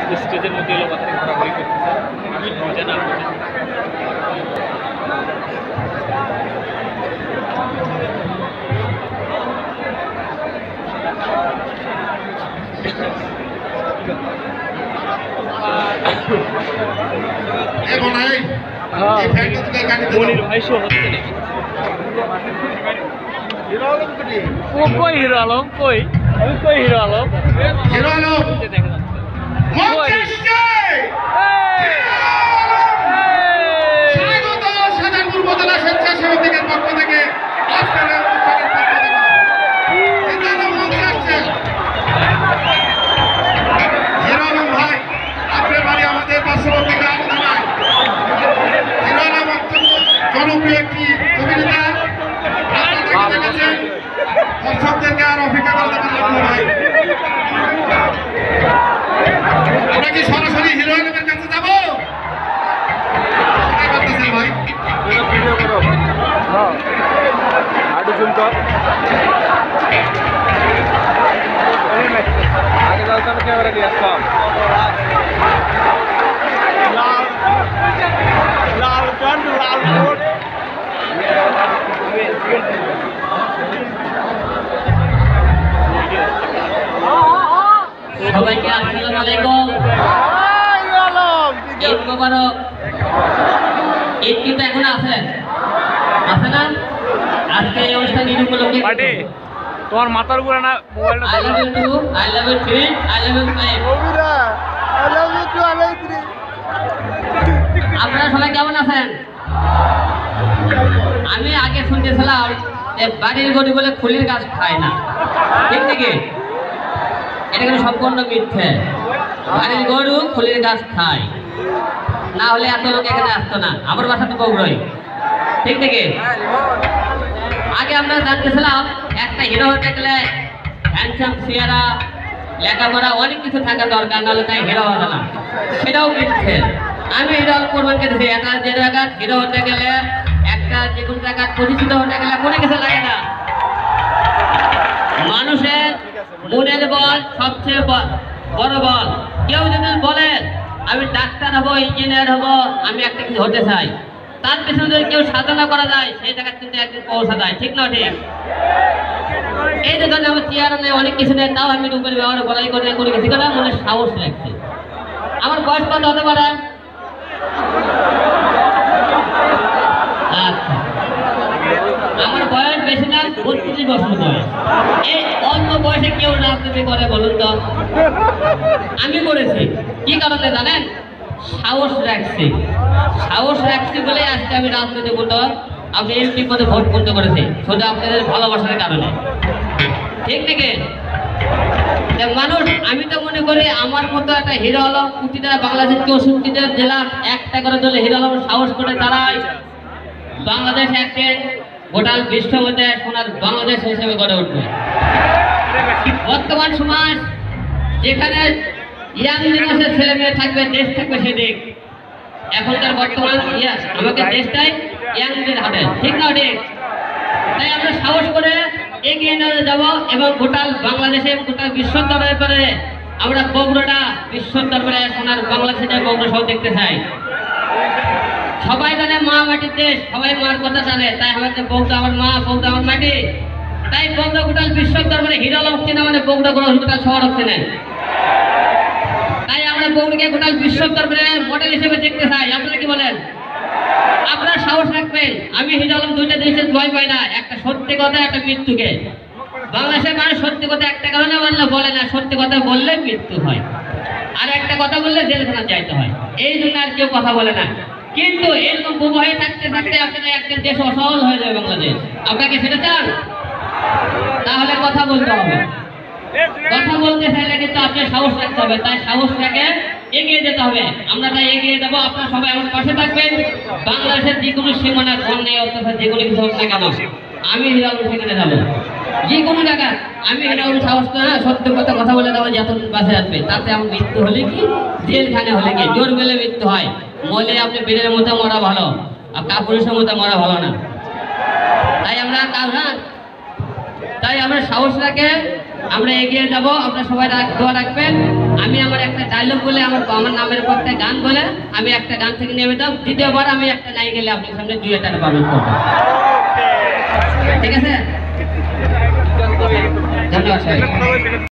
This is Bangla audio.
স্টেজের মধ্যে এলো কথা ঘোরাঘুরি করতেছে কি বুঝে না বুঝে মনির ভাই শো হচ্ছে নাকি ও কই হিরো আলম কই আমি কই হিরো আলম হিরো আলম দেখা যাচ্ছে স্বাগত সাজানপুর উপজেলা স্বেচ্ছাসেবক লীগের পক্ষ থেকে আজকের অনুষ্ঠানের পক্ষ থেকে হিরো আলম মঞ্চে আসছেন। হিরো আলম ভাই আপনার বাড়ি আমাদের পার্শ্ববর্তী গ্রাম থানায়। হিরো আলম অত্যন্ত জনপ্রিয় একটি অভিনেতা। আপনারা দেখেছেন দর্শকদেরকে আর অপেক্ষা করতে পারলাম না ভাই। আমরা কি সরাসরি হিরো আলমের কাছে যাবো ভাই? ভিডিও করো আটু জুম কর আগে যাওয়ার ক্যামেরা দিয়ে আসতাম লাল প্যান্ট লাল কোট সবাইকে আসসালামু আলাইকুম। ঈদ মোবারক। ঈদ কিন্তু এখন আছে না? আজকে এই অনুষ্ঠান ঈদ উপলক্ষে পার্টি তোমার মাথার উপরে না মোবাইলটা I love you 2, I love you 3, I love you 5। আপনারা সবাই কেমন আছেন? আমি আগে শুনতেছিলাম যে বাড়ির গরু বলে খুলির গাছ খায় না, ঠিক নাকি? এটা কিন্তু সম্পূর্ণ মিথ্যে। বাড়ির গরু খুলির গাছ খায়, না হলে এত লোক এখানে আসতো না। আমার বাসা তো বগুড়াই, ঠিক নাকি? আগে আমরা জানতেছিলাম একটা হিরো হতে গেলে হ্যান্ডসাম, চেহারা, লেখাপড়া অনেক কিছু থাকা দরকার, নাহলে তাই হিরো হবে না। সেটাও মিথ্যে। আমি হিরো প্রমাণকে দিচ্ছি, একটা যে জায়গা হিরো হতে গেলে, একটা যে কোনো জায়গা প্রতিষ্ঠিত হতে গেলে কোনো কিছু লাগে না। মানুষের মনের বল সবচেয়ে বড় বল। কেউ যদি বলে আমি ডাক্তার হব, ইঞ্জিনিয়ার হব, আমি একটা কিছু হতে চাই, তার পেছনে যদি কেউ সাধনা করা যায়, সেই জায়গা কিন্তু একদিন পৌঁছা যায়, ঠিক না? ঠিক। এই যে ধরেন আমার চেয়ার নেই, অনেক কিছু নেই, তাও আমি উপরে ব্যবহার বলাই করে কোনো কিছু করে মনে সাহস লাগছে। আমার বয়স কত হতে পারে? আচ্ছা, আমার বয়স বেশি না, 32 বছর বয়স। এই অল্প বয়সে কেউ রাজনীতি করে বলুন তো? আমি করেছি। কি কারণে জানেন? সাহস রাখছি। সাহস রাখছি বলে আজকে আমি রাজনীতি করতে, আপনি এমপি পদে ভোট করতে করেছি, শুধু আপনাদের ভালোবাসার কারণে, ঠিক নাকি? মানুষ, আমি তো মনে করি আমার মতো একটা হিরো আলম প্রতিটা বাংলাদেশ 64টা জেলা একটা করে দলে হিরো আলম সাহস করে দাঁড়ায়, বাংলাদেশ একদিন গোটাল বিশ্বের মধ্যে সোনার বাংলাদেশ হিসেবে গড়ে উঠবে। বর্তমান সমাজ যেখানে ইয়াং জেনারেশনের ছেলে মেয়ে থাকবে, দেশ থাকবে সেদিক। এখনকার বর্তমান আমাকে দেশটাই ইয়াংদের হাতে, ঠিক না? ঠিক। তাই আমরা সাহস করে এগিয়ে নিয়ে যাব এবং গোটাল বাংলাদেশে, গোটা বিশ্ব দরবারে আমরা বগুড়াটা বিশ্ব দরবারে সোনার বাংলাদেশে বগুড়া সহ দেখতে চাই। সবাই জানে মা মাটির দেশ, সবাই মার কথা জানে, তাই আমাদের বগুড়া আমার মা, বগুড়া আমার মাটি। তাই বগুড়া গোটাল বিশ্ব দরবারে হিরো আলম হচ্ছে না, মানে বগুড়া গোটাল শহর হচ্ছে না। তাই আমরা বগুড়াকে গোটাল বিশ্ব দরবারে মডেল হিসেবে দেখতে চাই। আপনারা কি বলেন? আপনারা সাহস রাখবেন। আমি হিরো আলম দুইটা জিনিসের ভয় পাই না, একটা সত্যি কথা, একটা মৃত্যুকে। বাংলাদেশের মানুষ সত্যি কথা একটা কারণে বলে না, সত্যি কথা বললে মৃত্যু হয়, আর একটা কথা বললে জেলখানা যাইতে হয়। এই জন্য আর কেউ কথা বলে না। কিন্তু এরকম বুবু হয়ে থাকতে থাকতে আপনারা একদিন দেশ অসহল হয়ে যাবে বাংলাদেশ। আপনাকে সেটা চান? তাহলে কথা বলতে হবে। কথা বলতে চাইলে কিন্তু আপনার সাহস রাখতে হবে। তাই সাহস রেখে এগিয়ে যেতে হবে। আমরা তাই এগিয়ে যাবো। আপনারা সবাই আমার পাশে থাকবেন। বাংলাদেশের যে কোনো সীমানা, অন্যায় অত্যাচার যেগুলো কিছু হোক না কেন, আমি হিরো আলম সেখানে যাবো। যে কোনো জায়গা আমি হিরো আলম সাহস করে সত্য কথা বলে দেবো, যত বাসে আসবে। তাতে আমার মৃত্যু হলে কি, জেলখানে হলে কি, জোর মেলে মৃত্যু হয়। মলে আপনি বেলের মতো মরা ভালো, আর কাপুরুষের মতো মরা ভালো না। তাই আমরা সাহস রাখে আমরা এগিয়ে যাব। আপনারা সবাই দোয়া রাখবেন। আমি আমার একটা ডায়লগ বলে আমার নামের উপর একটা গান বলে আমি একটা গান থেকে নেমে দাও, দ্বিতীয়বার আমি একটা নাই গেলে আপনার সামনে দুই একটা পালন করবো, ঠিক আছে? ধন্যবাদ সবাই।